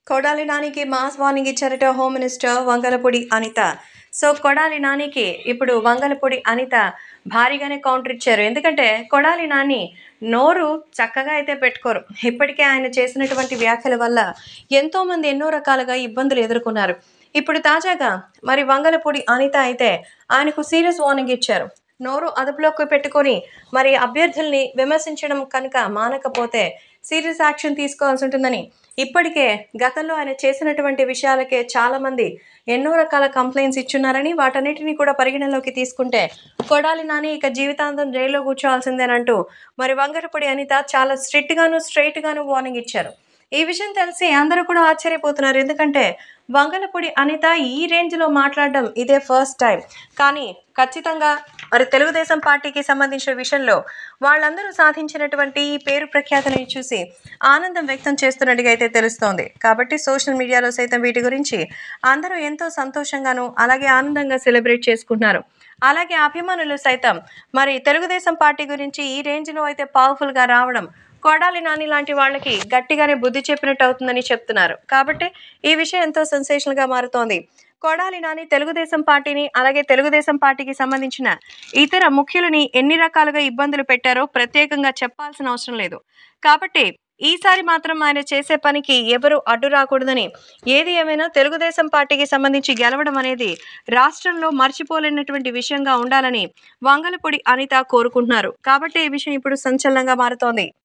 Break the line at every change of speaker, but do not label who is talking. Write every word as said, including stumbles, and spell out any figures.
కొడాలి నానికి mass warning ఇచ్చారట home minister Vangalapudi Anitha. So Kodali నానికి ఇప్పుడు వంగలపూడి అనిత భారీగానే కౌంటర్ ఇచ్చారు. ఎందుకంటే కొడాలి నాని నోరు చక్కగా అయితే పెట్టుకోరు. ఇప్పటికే ఆయన చేసినటువంటి వ్యాఖ్యల వల్ల ఎంతోమంది ఎన్నో రకాలుగా ఇబ్బందులు ఎదుర్కొన్నారు. ఇప్పుడు తాజాగా మరి వంగలపూడి అనిత అయితే ఆయనకు సీరియస్ వార్నింగ్ ఇచ్చారు. నోరు అదుపులోకి పెట్టుకొని మరి అభ్యర్థుల్ని విమర్శించడం కనుక మానకపోతే సీరియస్ యాక్షన్ తీసుకోవాల్సి ఉంటుందని, ఇప్పటికే గతంలో ఆయన చేసినటువంటి విషయాలకే చాలామంది ఎన్నో రకాల కంప్లైంట్స్ ఇచ్చున్నారని, వాటన్నిటిని కూడా పరిగణలోకి తీసుకుంటే కొడాలి నాని ఇక జీవితాంతం జైల్లో కూర్చోవాల్సిందేనంటూ మరి వంగలపూడి అనిత చాలా స్ట్రిక్ట్గాను స్ట్రైట్గాను వార్నింగ్ ఇచ్చారు. ఈ విషయం తెలిసి అందరూ కూడా ఆశ్చర్యపోతున్నారు. ఎందుకంటే వంగలపూడి అనిత ఈ రేంజ్లో మాట్లాడడం ఇదే ఫస్ట్ టైం. కానీ ఖచ్చితంగా మరి తెలుగుదేశం పార్టీకి సంబంధించిన విషయంలో వాళ్ళందరూ సాధించినటువంటి ఈ పేరు ప్రఖ్యాతలను చూసి ఆనందం వ్యక్తం చేస్తున్నట్టుగా అయితే తెలుస్తోంది. కాబట్టి సోషల్ మీడియాలో సైతం వీటి గురించి అందరూ ఎంతో సంతోషంగాను అలాగే ఆనందంగా సెలబ్రేట్ చేసుకుంటున్నారు. అలాగే అభిమానులు సైతం మరి తెలుగుదేశం పార్టీ గురించి ఈ రేంజ్లో అయితే పవర్ఫుల్గా రావడం కొడాలి నాని లాంటి వాళ్ళకి గట్టిగానే బుద్ధి చెప్పినట్టు అవుతుందని చెప్తున్నారు. కాబట్టి ఈ విషయం ఎంతో సెన్సేషనల్గా మారుతోంది. కొడాలి నాని తెలుగుదేశం పార్టీని అలాగే తెలుగుదేశం పార్టీకి సంబంధించిన ఇతర ముఖ్యులని ఎన్ని రకాలుగా ఇబ్బందులు పెట్టారో ప్రత్యేకంగా చెప్పాల్సిన అవసరం లేదు. కాబట్టి ఈసారి మాత్రం ఆయన చేసే పనికి ఎవరు అడ్డు రాకూడదని, ఏది ఏమైనా తెలుగుదేశం పార్టీకి సంబంధించి గెలవడం అనేది రాష్ట్రంలో మర్చిపోలేనటువంటి విషయంగా ఉండాలని వంగలపూడి అనిత కోరుకుంటున్నారు. కాబట్టి ఈ విషయం ఇప్పుడు సంచలనంగా మారుతోంది.